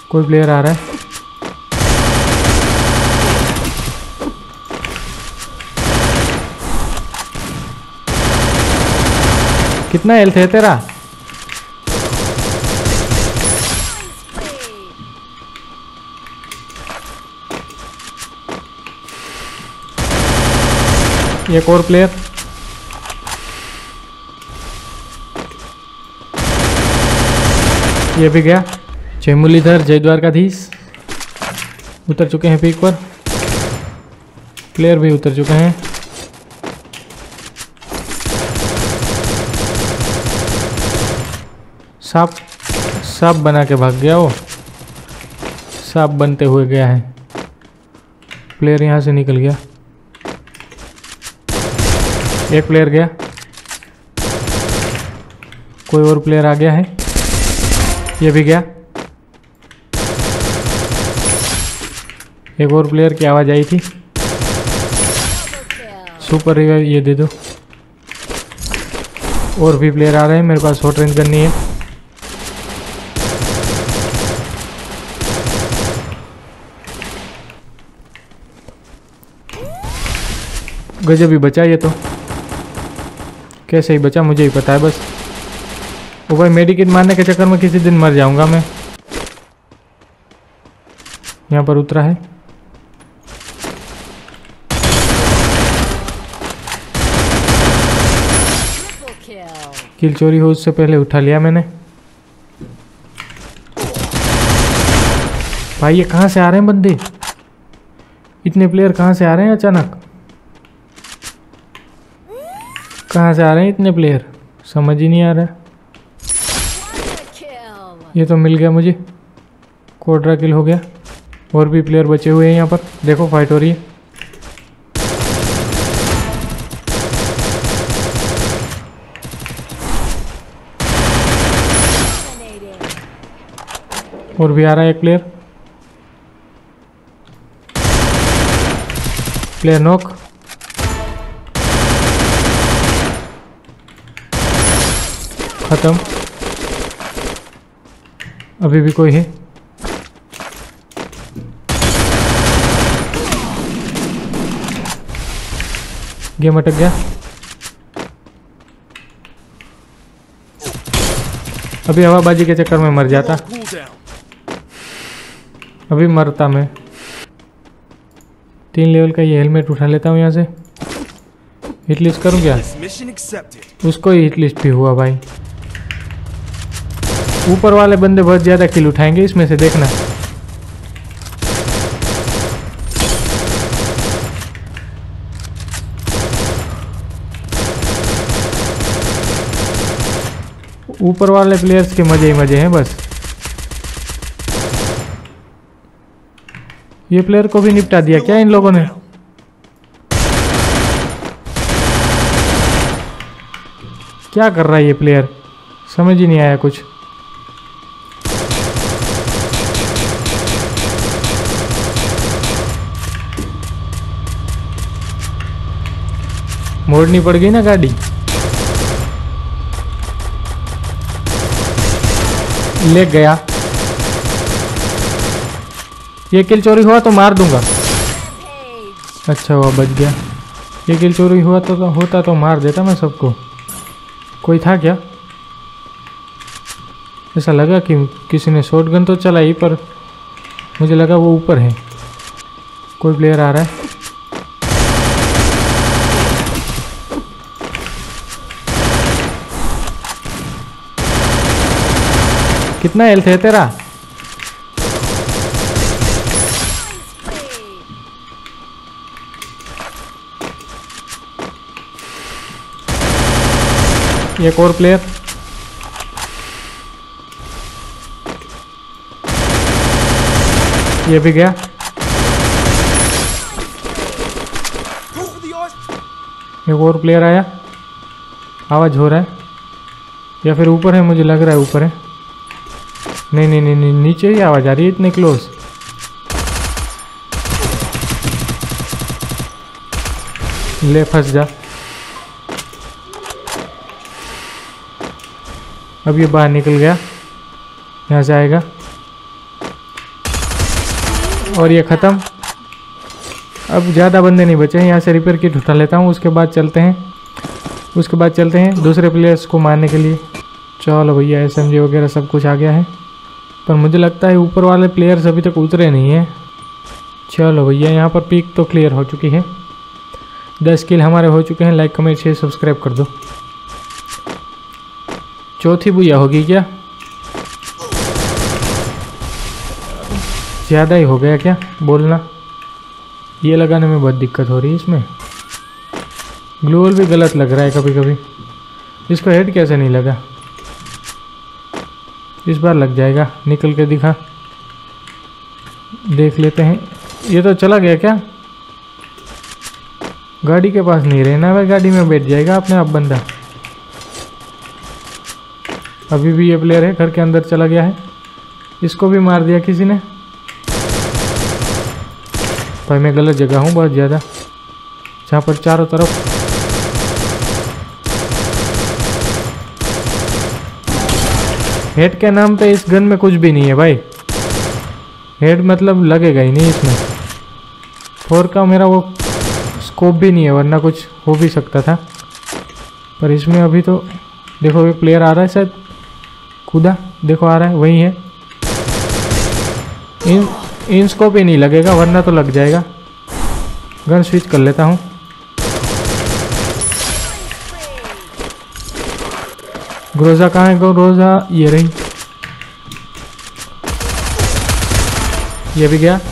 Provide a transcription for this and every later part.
कोई प्लेयर आ रहा है। कितना हेल्थ है तेरा? एक और प्लेयर। ये भी गया। जय मुरलीधर, जय द्वारकाधीश। उतर चुके हैं पीक पर। प्लेयर भी उतर चुके हैं। सांप बना के भाग गया वो। सांप बनते हुए गया है। प्लेयर यहाँ से निकल गया। एक प्लेयर गया। कोई और प्लेयर आ गया है। ये भी गया। एक और प्लेयर की आवाज़ आई थी। सुपर रिवाइव ये दे दो। और भी प्लेयर आ रहे हैं। मेरे पास शॉर्ट रेंज करनी है। गजब ही बचा ये तो। कैसे ही बचा मुझे ही पता है बस। वो भाई मेडिकेट मारने के चक्कर में किसी दिन मर जाऊंगा मैं। यहाँ पर उतरा है। किल चोरी हो उससे पहले उठा लिया मैंने। भाई ये कहाँ से आ रहे हैं बंदे? इतने प्लेयर कहाँ से आ रहे हैं अचानक? कहाँ से आ रहे हैं इतने प्लेयर? समझ ही नहीं आ रहा। ये तो मिल गया मुझे। कोड्रा किल हो गया। और भी प्लेयर बचे हुए हैं यहाँ पर। देखो फाइट हो रही है। और भी आ रहा है एक प्लेयर। Player knock. खत्म। अभी भी कोई है। गेम अटक गया। अभी हवाबाजी के चक्कर में मर जाता। अभी मरता मैं। 3 लेवल का ये हेलमेट उठा लेता हूँ यहाँ से। हिट लिस्ट करूँ क्या? उसको ही हिट लिस्ट भी हुआ भाई। ऊपर वाले बंदे बहुत ज़्यादा किल उठाएंगे इसमें से, देखना। ऊपर वाले प्लेयर्स के मजे ही मजे हैं बस। ये प्लेयर को भी निपटा दिया क्या इन लोगों ने? क्या कर रहा है ये प्लेयर? समझ ही नहीं आया कुछ। मोड़नी पड़ गई ना गाड़ी। ले गया। ये किल चोरी हुआ तो मार दूंगा। अच्छा हुआ बच गया। ये किल चोरी हुआ तो होता तो मार देता मैं सबको। कोई था क्या? ऐसा लगा कि किसी ने शॉटगन तो चलाई पर मुझे लगा वो ऊपर है। कोई प्लेयर आ रहा है। कितना हेल्थ है तेरा? एक और प्लेयर। ये भी गया। एक और प्लेयर आया। आवाज हो रहा है या फिर ऊपर है? मुझे लग रहा है ऊपर है। नहीं नहीं नहीं नहीं, नीचे ही आवाज आ रही है इतने क्लोज। ले फंस जा। अब ये बाहर निकल गया। यहाँ से आएगा। और ये ख़त्म। अब ज़्यादा बंदे नहीं बचे हैं, यहाँ से रिपेयर किट उठा लेता हूँ, उसके बाद चलते हैं दूसरे प्लेयर्स को मारने के लिए। चलो भैया SMG वगैरह सब कुछ आ गया है, पर मुझे लगता है ऊपर वाले प्लेयर्स अभी तक उतरे नहीं हैं। चलो भैया यहाँ पर पीक तो क्लियर हो चुकी है, 10 किल हमारे हो चुके हैं। लाइक कमेंट शेयर सब्सक्राइब कर दो। चौथी बुया होगी क्या? ज़्यादा ही हो गया क्या बोलना? ये लगाने में बहुत दिक्कत हो रही है इसमें। ग्लूवल भी गलत लग रहा है कभी कभी। इसको हेड कैसे नहीं लगा? इस बार लग जाएगा, निकल के दिखा, देख लेते हैं। ये तो चला गया क्या? गाड़ी के पास नहीं रहना भाई, गाड़ी में बैठ जाएगा अपने आप बंदा। अभी भी ये प्लेयर है, घर के अंदर चला गया है। इसको भी मार दिया किसी ने। भाई मैं गलत जगह हूँ बहुत ज़्यादा, जहाँ पर चारों तरफ हेड के नाम पे इस गन में कुछ भी नहीं है भाई। हेड मतलब लगेगा ही नहीं इसमें। 4 का मेरा वो स्कोप भी नहीं है, वरना कुछ हो भी सकता था। पर इसमें अभी तो देखो, एक प्लेयर आ रहा है शायद, कूदा देखो आ रहा है, वही है। इन स्कोप ही नहीं लगेगा, वरना तो लग जाएगा। गन स्विच कर लेता हूँ। ग्रोजा कहाँ है? ग्रोजा ये रही, ये भी गया।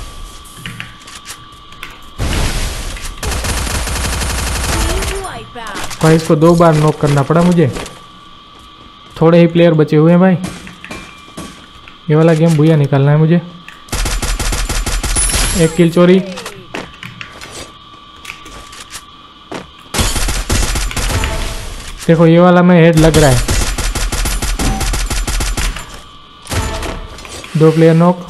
भाई इसको 2 बार नॉक करना पड़ा मुझे। थोड़े ही प्लेयर बचे हुए हैं भाई। ये वाला गेम भूया निकालना है मुझे। 1 किल चोरी। देखो ये वाला में हेड लग रहा है। 2 प्लेयर नॉक।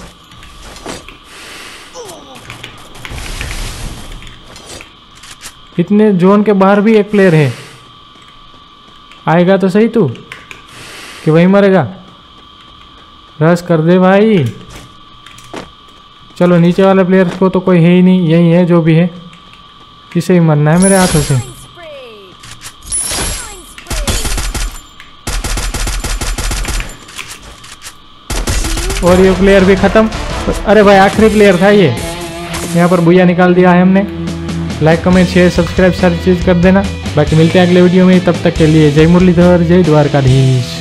इतने जोन के बाहर भी एक प्लेयर है। आएगा तो सही तू, कि वहीं मरेगा? रश कर दे भाई। चलो नीचे वाले प्लेयर को तो कोई है ही नहीं, यही है जो भी है, इसे ही मरना है मेरे हाथों से। और ये प्लेयर भी खत्म। अरे भाई आखिरी प्लेयर था ये, यहाँ पर भूया निकाल दिया है हमने। लाइक कमेंट शेयर सब्सक्राइब सारी चीज़ कर देना। बाकी मिलते हैं अगले वीडियो में, तब तक के लिए जय मुरलीधर, जय द्वारकाधीश।